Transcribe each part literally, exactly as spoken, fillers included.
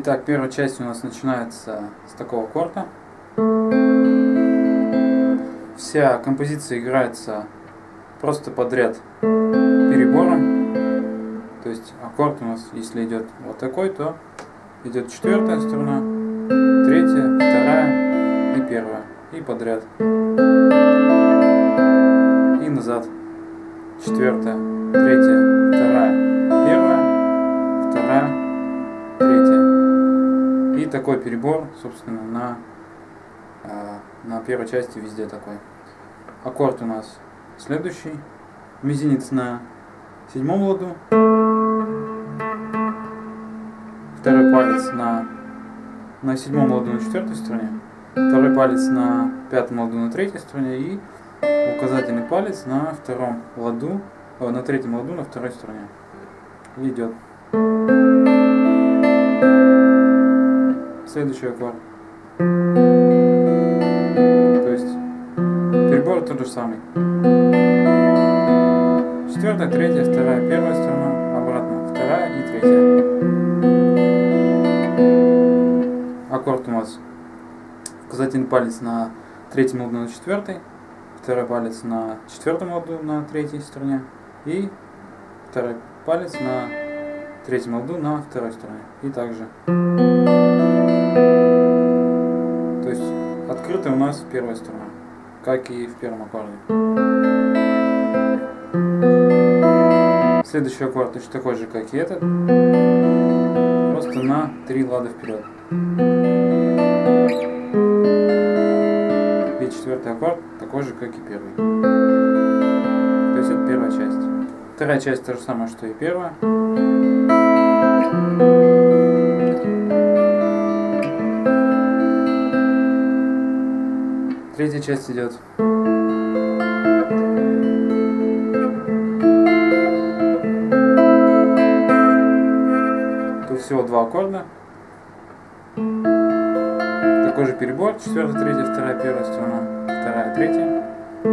Итак, первая часть у нас начинается с такого аккорда. Вся композиция играется просто подряд перебором. То есть аккорд у нас, если идет вот такой, то идет четвертая струна, третья, вторая и первая. И подряд. И назад. Четвертая, третья, вторая, первая, вторая, третья. И такой перебор, собственно, на, на первой части везде такой. Аккорд у нас следующий. Мизинец на седьмом ладу. Второй палец на, на седьмом ладу на четвертой струне. Второй палец на пятом ладу на третьей струне. И указательный палец на втором ладу, о, на третьем ладу на второй струне. И идет. Следующий аккорд. То есть перебор тот же самый. Четвертая, третья, вторая, первая струна, обратно вторая и третья. Аккорд у нас указательный палец на третьем ладу на четвертой, второй палец на четвертом ладу на третьей струне и второй палец на третьем ладу на второй струне. И также. То есть открытая у нас первая струна, как и в первом аккорде. Следующий аккорд точно такой же, как и этот, просто на три лада вперед. И четвертый аккорд такой же, как и первый. То есть это первая часть. Вторая часть то же самое, что и первая. Третья часть идет. Тут всего два аккорда. Такой же перебор. Четвертая, третья, вторая, первая струна, вторая, третья.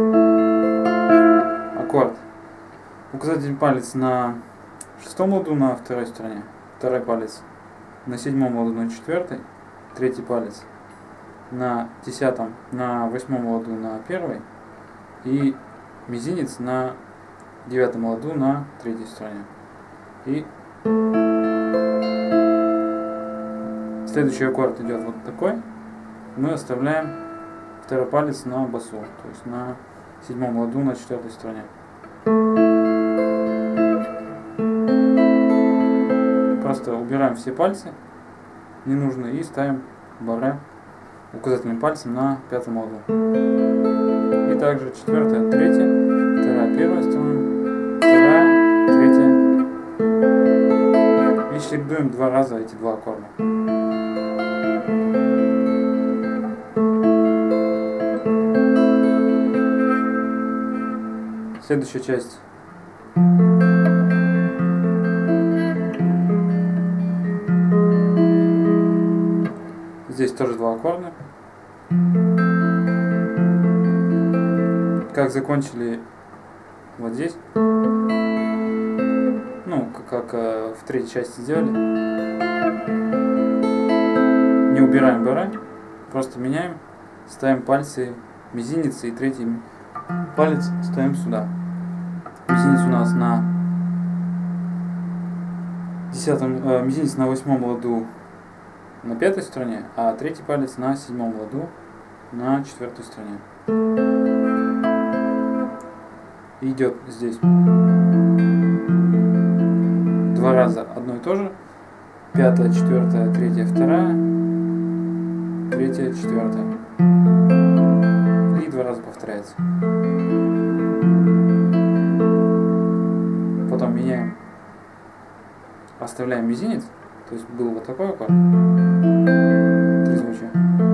Аккорд. Указательный палец на шестом ладу на второй струне. Второй палец на седьмом ладу на четвертой. Третий палец на десятом, на восьмом ладу на первой. И мизинец на девятом ладу на третьей струне. И следующий аккорд идет вот такой. Мы оставляем второй палец на басу, то есть на седьмом ладу на четвертой струне. Просто убираем все пальцы ненужные и ставим баре указательным пальцем на пятом ладу. И также четвертая, третья, вторая, первая струна, вторая, третья. И чередуем два раза эти два аккорда. Следующая часть. Здесь тоже два аккорда. Как закончили вот здесь. Ну, как, как э, в третьей части сделали. Не убираем баре, просто меняем. Ставим пальцы, мизинец и третий палец ставим сюда. Мизинец у нас на десятом, э, мизинец на восьмом ладу на пятой струне, а третий палец на седьмом ладу на четвертой струне. Идет здесь два раза одно и то же. Пятая, четвертая, третья, вторая, третья, четвертая. И два раза повторяется. Потом меняем, оставляем мизинец, то есть был вот такой аккорд, трезвучие,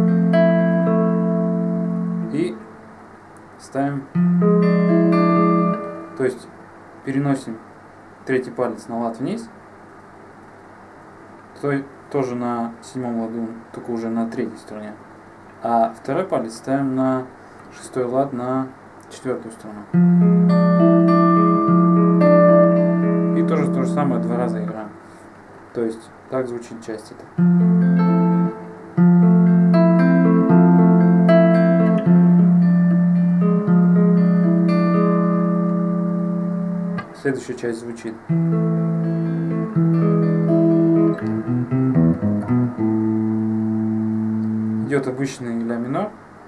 и ставим, то есть переносим третий палец на лад вниз, то тоже на седьмом ладу, только уже на третьей струне, а второй палец ставим на шестой лад на четвертую струну. И тоже то же самое два раза играем. То есть Так звучит часть эта. Следующая часть звучит. Идет обычный ля минор,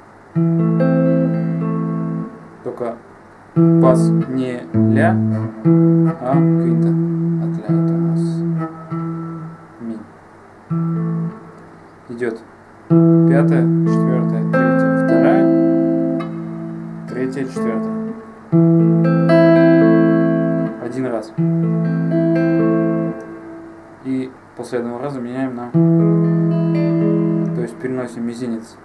только бас не ля, а квинта. От ля это у нас ми. Идет пятая, четвертая, третья, вторая, третья, четвертая. Один раз. И после одного раза меняем на, то есть переносим мизинец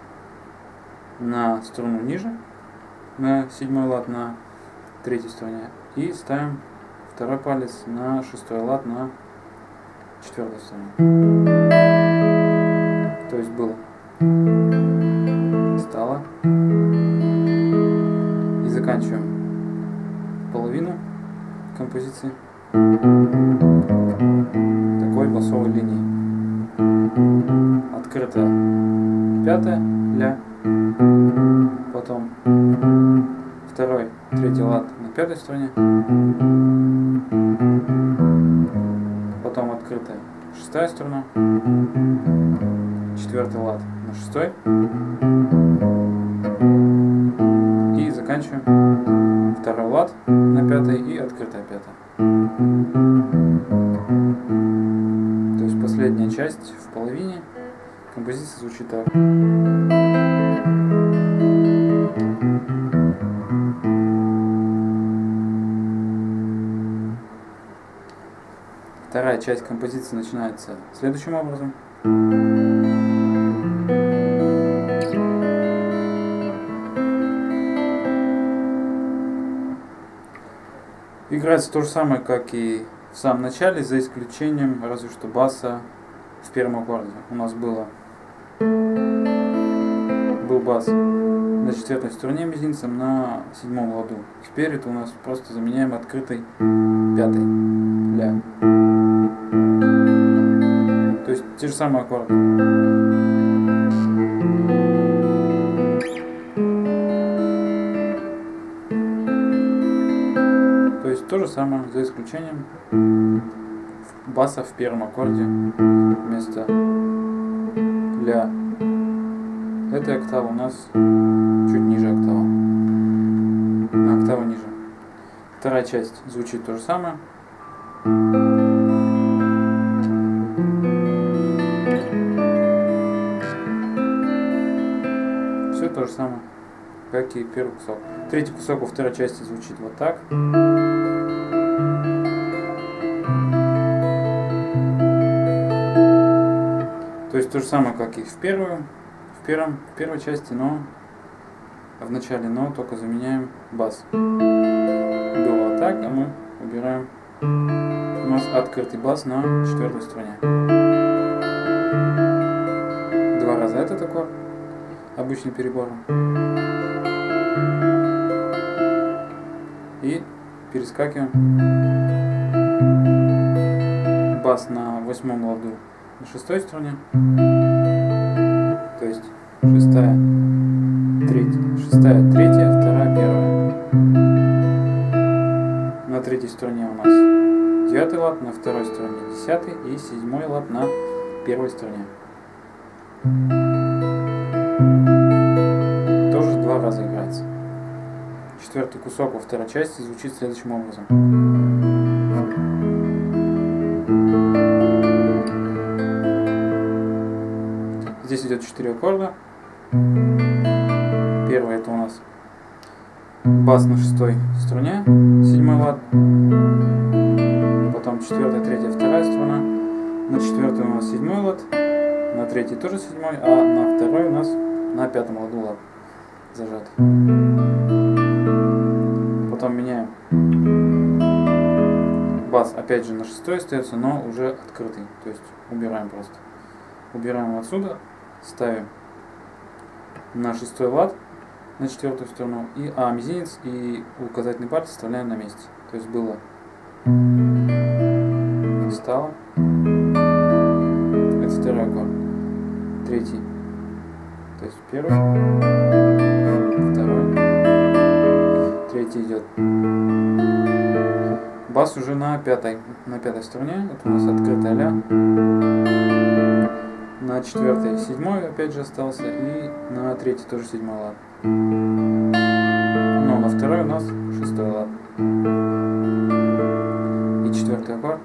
на струну ниже, на седьмой лад на третьей струне, и ставим второй палец на шестой лад на четвертой струне. То есть было, стало, и заканчиваем половину композиции такой басовой линии. Открыто пятая ля, потом второй, третий лад на пятой струне, потом открытая шестая струна, четвертый лад на шестой, и заканчиваем второй лад на пятой и открытая пятая. То есть последняя часть в половине композиция звучит так. Вторая часть композиции начинается следующим образом. Играется то же самое, как и в самом начале, за исключением разве что баса в первом аккорде. У нас было был бас на четвертой струне мизинцем на седьмом ладу. Теперь это у нас просто заменяем открытой пятой ля. То есть те же самые аккорды. То есть то же самое, за исключением баса в первом аккорде вместо ля. Эта октава у нас чуть ниже октава. На октаву ниже. Вторая часть звучит то же самое. Все то же самое, как и первый кусок. Третий кусок во второй части звучит вот так. То есть то же самое, как и в первую, в, первом, в первой части, но в начале, но только заменяем бас. Было вот так, а мы убираем. У нас открытый бас на четвертой струне. Два раза этот аккорд, обычный перебором. И перескакиваем. Бас на восьмом ладу на шестой струне. То есть шестая, третья, шестая, третья, вторая, первая. На третьей струне у нас девятый лад, на второй струне десятый и седьмой лад на первой струне. Тоже два раза играется. Четвертый кусок во второй части звучит следующим образом. Здесь идет четыре аккорда. Первый это у нас бас на шестой струне, седьмой лад. Потом четвертая, третья, вторая струна. На четвертой у нас седьмой лад. На третьей тоже седьмой, а на второй у нас на пятом ладу лад зажат. Потом меняем. Бас опять же на шестой остается, но уже открытый. То есть убираем просто. Убираем отсюда, ставим на шестой лад, на четвертую струну, и, а мизинец и указательный палец вставляем на месте. То есть было, стало. второй аккорд, третий, то есть первый, второй, третий идет. Бас уже на пятой, на пятой струне, это у нас открытая ля, на четвертой седьмой опять же остался, и на третьей тоже седьмой лад. Но на второй у нас шестой лад. И четвертый аккорд.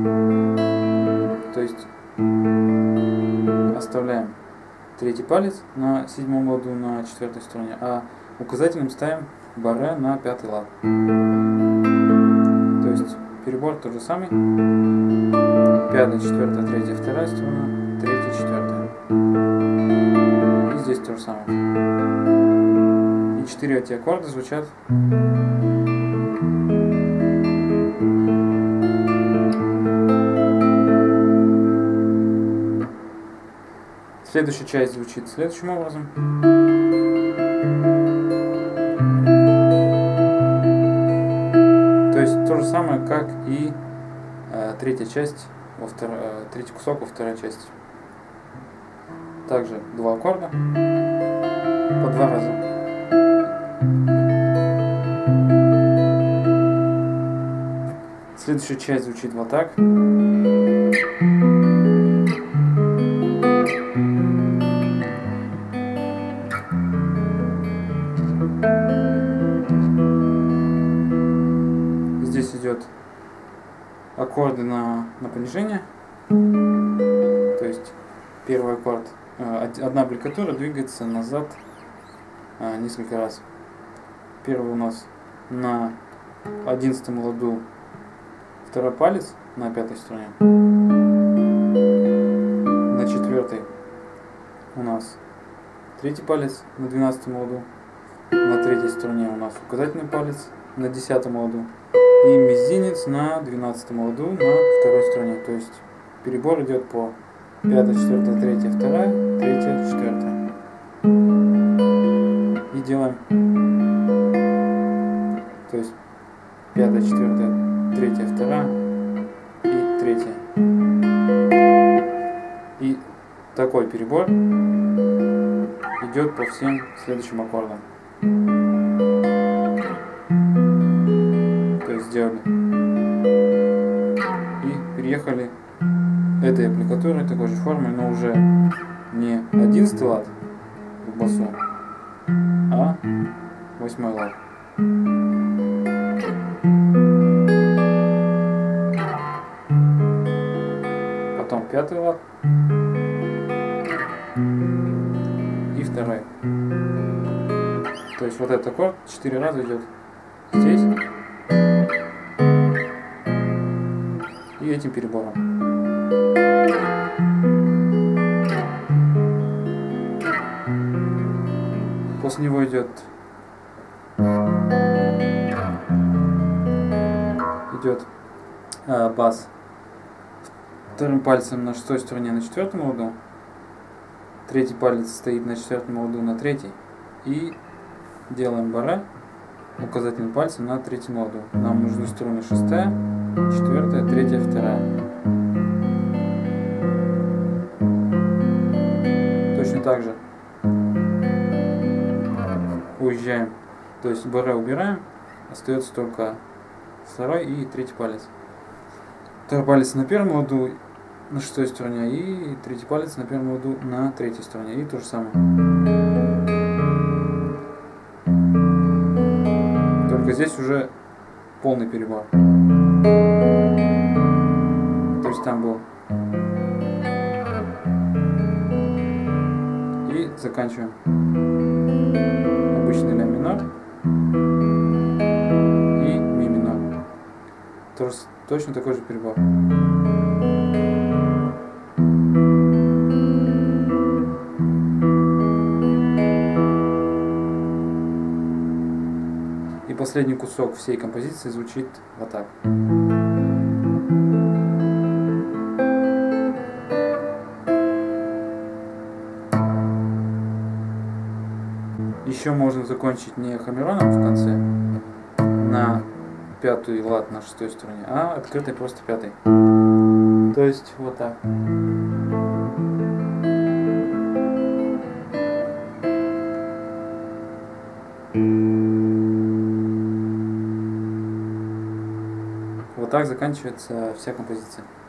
То есть оставляем третий палец на седьмом ладу на четвертой струне, а указательным ставим баре на пятый лад. То есть перебор тот же самый. Пятая, четвертая, третья, вторая струна, третья, четвертая. И здесь то же самое. И четыре эти аккорда звучат. Следующая часть звучит следующим образом. То есть то же самое, как и э, третья часть, во втор... э, третий кусок во второй части. Также два аккорда по два раза. Следующая часть звучит вот так. Здесь идет аккорды на, на понижение. То есть первый аккорд, одна аппликатура двигается назад несколько раз. Первый у нас на одиннадцатом ладу второй палец на пятой струне. На четвертой у нас третий палец на двенадцатом ладу. На третьей струне у нас указательный палец на десятом ладу. И мизинец на двенадцатом ладу на второй струне. То есть перебор идет по пятая, четвертая, третья, вторая, третья, четвертая. И делаем. То есть пятая, четвертая, третья, вторая и третья. И такой перебор идет по всем следующим аккордам. То есть сделали. И переехали этой аппликатурой такой же формы, но уже не одиннадцатый лад в басу, а восьмой лад. Потом пятый лад и второй. То есть вот этот аккорд четыре раза идет здесь и этим перебором. После него идет идет э, бас вторым пальцем на шестой струне на четвертом ладу, третий палец стоит на четвертом ладу на третьей, и делаем баре указательным пальцем на третьем ладу. Нам нужны струны шестая, четвертая, третья, вторая. Точно так же уезжаем, то есть баре убираем, остается только второй и третий палец. Второй палец на первом ладу на шестой струне и третий палец на первом ладу на третьей струне, и то же самое. Только здесь уже полный перебор. То есть там был. И заканчиваем. Обычный ля минор и ми минор. Тоже точно такой же перебор. И последний кусок всей композиции звучит вот так. Еще можно закончить не хаммероном в конце на пятую лад на шестой струне, а открытой просто пятой. То есть вот так. Вот так заканчивается вся композиция.